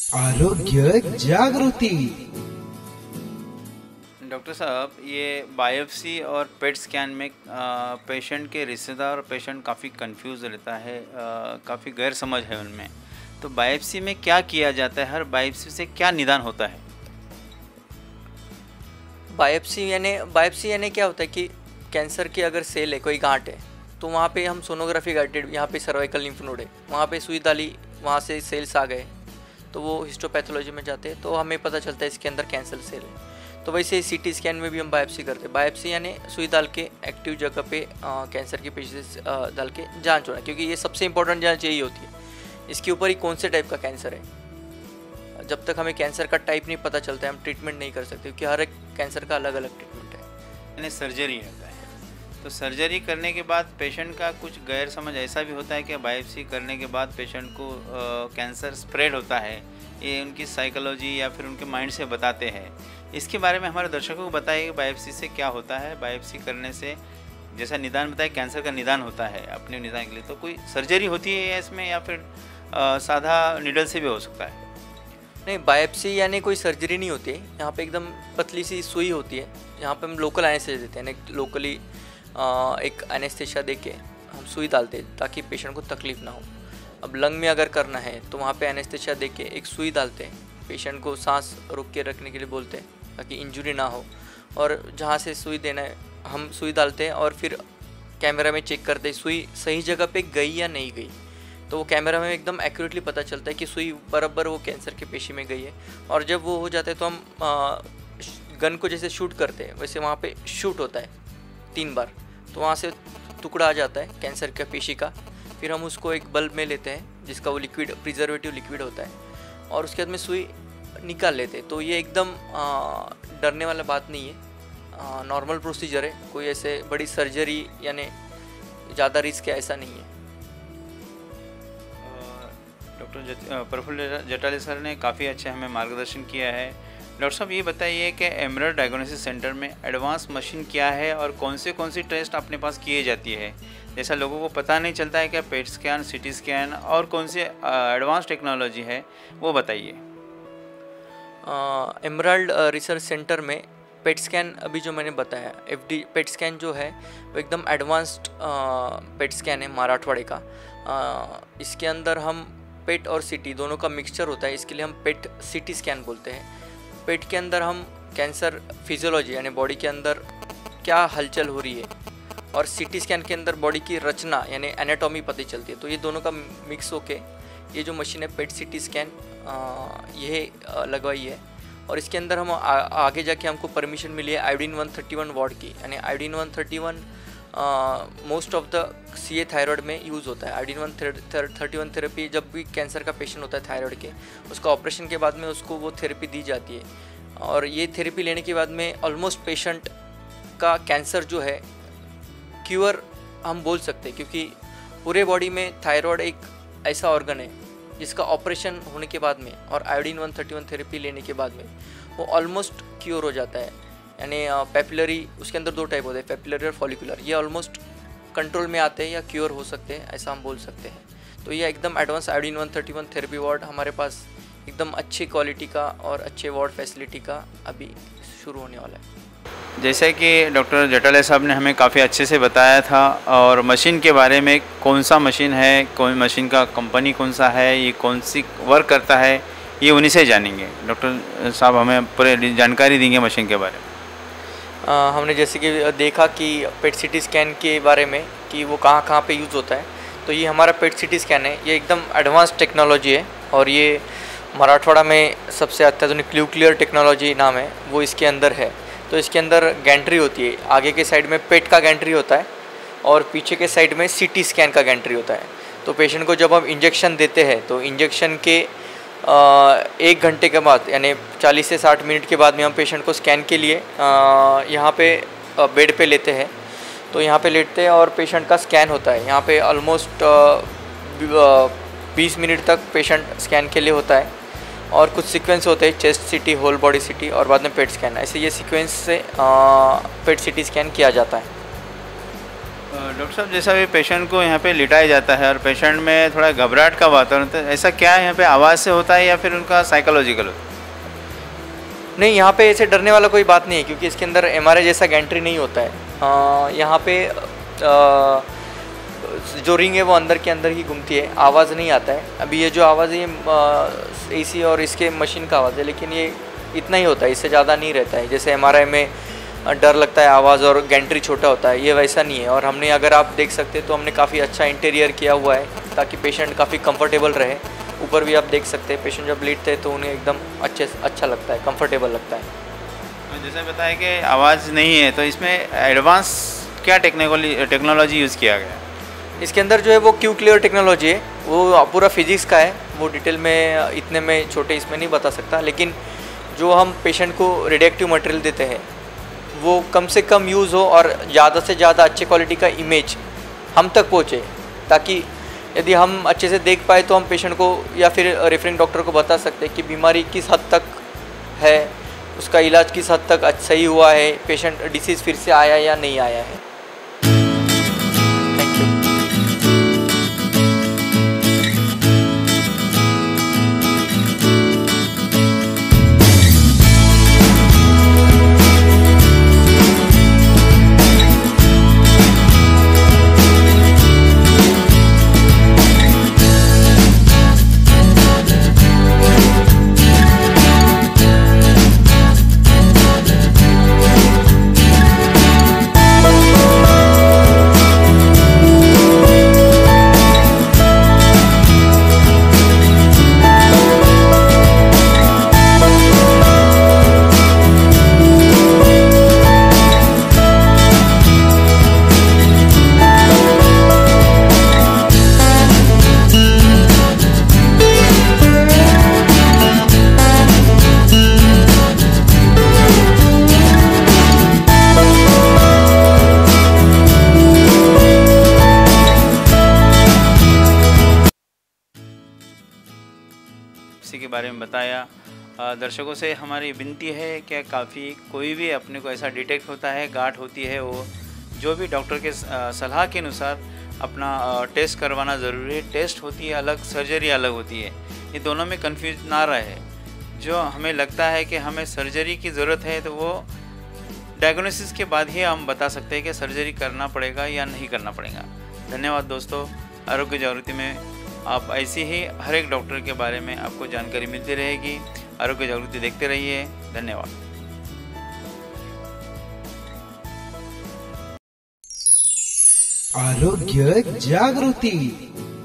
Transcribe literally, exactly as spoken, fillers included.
आरोग्य जागृति। डॉक्टर साहब, ये बायोप्सी और पेट स्कैन में पेशेंट के रिश्तेदार और पेशेंट काफ़ी कंफ्यूज रहता है, काफ़ी गैर समझ है उनमें। तो बायोप्सी में क्या किया जाता है, हर बायोप्सी से क्या निदान होता है? बायोप्सी यानी बायोप्सी यानी क्या होता है कि कैंसर की अगर सेल है, कोई गांठ है, तो वहाँ पे हम सोनोग्राफी गाइडेड, यहाँ पे सर्वाइकल लिम्फ नोड है, वहाँ पे सुई डाली, वहाँ से सेल्स आ गए तो वो हिस्टोपैथोलॉजी में जाते हैं तो हमें पता चलता है इसके अंदर कैंसर सेल है। तो वैसे सीटी स्कैन में भी हम बायोप्सी करते हैं। बायोप्सी यानी सुई डाल के एक्टिव जगह पे आ, कैंसर की पेशी डाल के जांच होना, क्योंकि ये सबसे इंपॉर्टेंट जांच यही होती है। इसके ऊपर ही कौन से टाइप का कैंसर है, जब तक हमें कैंसर का टाइप नहीं पता चलता है हम ट्रीटमेंट नहीं कर सकते, क्योंकि हर एक कैंसर का अलग अलग ट्रीटमेंट है। यानी सर्जरी होता है। तो सर्जरी करने के बाद पेशेंट का कुछ गैर समझ ऐसा भी होता है कि बायोप्सी करने के बाद पेशेंट को आ, कैंसर स्प्रेड होता है, ये उनकी साइकोलॉजी या फिर उनके माइंड से बताते हैं। इसके बारे में हमारे दर्शकों को बताइए कि बायोप्सी से क्या होता है, बायोप्सी करने से जैसा निदान बताया कैंसर का निदान होता है अपने निदान के लिए, तो कोई सर्जरी होती है इसमें या फिर आ, साधा निडल से भी हो सकता है? नहीं, बायोप्सी यानी कोई सर्जरी नहीं होती है। यहाँ पे एकदम पतली सी सुई होती है, यहाँ पे हम लोकल एनेस्थेसिया देते हैं, लोकली एक एनेस्थेसिया दे के हम सुई डालते हैं ताकि पेशेंट को तकलीफ ना हो। अब लंग में अगर करना है तो वहाँ पे एनेस्थेसिया दे के एक सुई डालते हैं, पेशेंट को सांस रोक के रखने के लिए बोलते हैं ताकि इंजरी ना हो, और जहाँ से सुई देना है हम सुई डालते हैं और फिर कैमरा में चेक करते हैं सुई सही जगह पे गई या नहीं गई। तो वो कैमरा में एकदम एक्यूरेटली पता चलता है कि सुई बराबर वो कैंसर के पेशी में गई है। और जब वो हो जाता है तो हम आ, गन को जैसे शूट करते हैं वैसे वहाँ पे शूट होता है तीन बार, तो वहाँ से टुकड़ा आ जाता है कैंसर का पेशी का। फिर हम उसको एक बल्ब में लेते हैं जिसका वो लिक्विड प्रिजर्वेटिव लिक्विड होता है, और उसके बाद में सुई निकाल लेते हैं। तो ये एकदम आ, डरने वाला बात नहीं है, नॉर्मल प्रोसीजर है, कोई ऐसे बड़ी सर्जरी यानी ज़्यादा रिस्क है ऐसा नहीं है। डॉक्टर प्रफुल्ल जटाले सर ने काफ़ी अच्छा हमें मार्गदर्शन किया है। डॉक्टर साहब, ये बताइए कि एमरल्ड डायग्नोसिस सेंटर में एडवांस मशीन क्या है और कौन से कौन सी टेस्ट अपने पास किए जाती है? जैसा लोगों को पता नहीं चलता है कि पेट स्कैन, सीटी स्कैन और कौन से एडवांस टेक्नोलॉजी है वो बताइए। एमरल्ड रिसर्च सेंटर में पेट स्कैन अभी जो मैंने बताया, एफ डी पेट स्कैन जो है वो एकदम एडवांस्ड पेट स्कैन है मराठवाड़े का। आ, इसके अंदर हम पेट और सीटी दोनों का मिक्सचर होता है, इसके लिए हम पेट सीटी स्कैन बोलते हैं। पेट के अंदर हम कैंसर फिजियोलॉजी यानी बॉडी के अंदर क्या हलचल हो रही है, और सीटी स्कैन के अंदर बॉडी की रचना यानी एनाटॉमी पता चलती है। तो ये दोनों का मिक्स होके ये जो मशीन है पेट सीटी स्कैन ये लगवाई है। और इसके अंदर हम आ, आगे जाके हमको परमिशन मिली है iodine one thirty one ward की, यानी iodine one thirty one most of the C A thyroid में यूज़ होता है। Iodine one thirty one therapy जब भी कैंसर का पेशेंट होता है थायराइड के, उसका ऑपरेशन के बाद में उसको वो थेरेपी दी जाती है। और ये थेरेपी लेने के बाद में ऑलमोस्ट पेशेंट का कैंसर जो है क्यूअर हम बोल सकते हैं, क्योंकि पूरे बॉडी में थायराइड एक ऐसा ऑर्गन है जिसका ऑपरेशन होने के बाद में और iodine one thirty one therapy लेने के बाद में वो ऑलमोस्ट क्योर हो जाता है। यानी पेपिलरी, उसके अंदर दो टाइप होते हैं, पेपिलरी और फॉलिकुलर, ये ऑलमोस्ट कंट्रोल में आते हैं या क्योर हो सकते हैं, ऐसा हम बोल सकते हैं। तो ये एकदम advance iodine one thirty one therapy ward हमारे पास एकदम अच्छी क्वालिटी का और अच्छे वार्ड फैसिलिटी का अभी शुरू होने वाला है। जैसे कि डॉक्टर जटाले साहब ने हमें काफ़ी अच्छे से बताया था, और मशीन के बारे में कौन सा मशीन है, कौन मशीन का कंपनी कौन सा है, ये कौन सी वर्क करता है, ये उन्हीं से जानेंगे। डॉक्टर साहब हमें पूरे जानकारी देंगे मशीन के बारे में। आ, हमने जैसे कि देखा कि पेट सीटी स्कैन के बारे में कि वो कहाँ कहाँ पे यूज़ होता है, तो ये हमारा पेट सीटी स्कैन है, ये एकदम एडवांस टेक्नोलॉजी है और ये मराठवाड़ा में सबसे अत्याधुनिक न्यूक्लियर टेक्नोलॉजी नाम है वो इसके अंदर है। तो इसके अंदर गैंट्री होती है, आगे के साइड में पेट का गैंट्री होता है और पीछे के साइड में सीटी स्कैन का गैंट्री होता है। तो पेशेंट को जब हम इंजेक्शन देते हैं तो इंजेक्शन के एक घंटे के बाद यानी चालीस से साठ मिनट के बाद में हम पेशेंट को स्कैन के लिए यहाँ पे बेड पे लेते हैं। तो यहाँ पे लेटते हैं और पेशेंट का स्कैन होता है। यहाँ पे ऑलमोस्ट बीस मिनट तक पेशेंट स्कैन के लिए होता है और कुछ सीक्वेंस होते हैं, चेस्ट सीटी, होल बॉडी सीटी और बाद में पेट स्कैन, ऐसे ये सीक्वेंस से पेट सीटी स्कैन किया जाता है। डॉक्टर साहब, जैसा भी पेशेंट को यहाँ पे लिटाया जाता है और पेशेंट में थोड़ा घबराहट का वातावरण होता है, ऐसा क्या है यहाँ पे आवाज़ से होता है या फिर उनका साइकोलॉजिकल होता है? नहीं, यहाँ पे ऐसे डरने वाला कोई बात नहीं है, क्योंकि इसके अंदर एमआरआई जैसा गैंट्री नहीं होता है। यहाँ पे आ, जो रिंग है वो अंदर के अंदर ही घूमती है, आवाज़ नहीं आता है। अभी ये जो आवाज़ है ये एसी और इसके मशीन का आवाज़ है, लेकिन ये इतना ही होता है, इससे ज़्यादा नहीं रहता है। जैसे एमआरआई में डर लगता है आवाज़ और गैंट्री छोटा होता है, ये वैसा नहीं है। और हमने, अगर आप देख सकते तो हमने काफ़ी अच्छा इंटीरियर किया हुआ है ताकि पेशेंट काफ़ी कंफर्टेबल रहे। ऊपर भी आप देख सकते हैं, पेशेंट जब लेटते हैं तो उन्हें एकदम अच्छे अच्छा लगता है, कंफर्टेबल लगता है। जैसे बताया कि आवाज़ नहीं है, तो इसमें एडवांस क्या टेक्नोलॉजी टेक्नोलॉजी यूज़ किया गया है? इसके अंदर जो है वो क्यू क्लियर टेक्नोलॉजी है, वो पूरा फिजिक्स का है, वो डिटेल में इतने में छोटे इसमें नहीं बता सकता। लेकिन जो हम पेशेंट को रेडिएक्टिव मटेरियल देते हैं वो कम से कम यूज़ हो और ज़्यादा से ज़्यादा अच्छे क्वालिटी का इमेज हम तक पहुँचे, ताकि यदि हम अच्छे से देख पाए तो हम पेशेंट को या फिर रेफरिंग डॉक्टर को बता सकते हैं कि बीमारी किस हद तक है, उसका इलाज किस हद तक सही हुआ है, पेशेंट डिसीज़ फिर से आया या नहीं आया है। Thank you. के बारे में बताया। दर्शकों से हमारी विनती है कि काफ़ी कोई भी अपने को ऐसा डिटेक्ट होता है, गांठ होती है, वो जो भी डॉक्टर के सलाह के अनुसार अपना टेस्ट करवाना ज़रूरी है। टेस्ट होती है अलग, सर्जरी अलग होती है, ये दोनों में कंफ्यूज ना रहे। जो हमें लगता है कि हमें सर्जरी की ज़रूरत है तो वो डायग्नोसिस के बाद ही हम बता सकते हैं कि सर्जरी करना पड़ेगा या नहीं करना पड़ेगा। धन्यवाद दोस्तों। आरोग्य जागृति में आप ऐसी ही हर एक डॉक्टर के बारे में आपको जानकारी मिलती रहेगी। आरोग्य जागृति देखते रहिए। धन्यवाद। आरोग्य जागृति।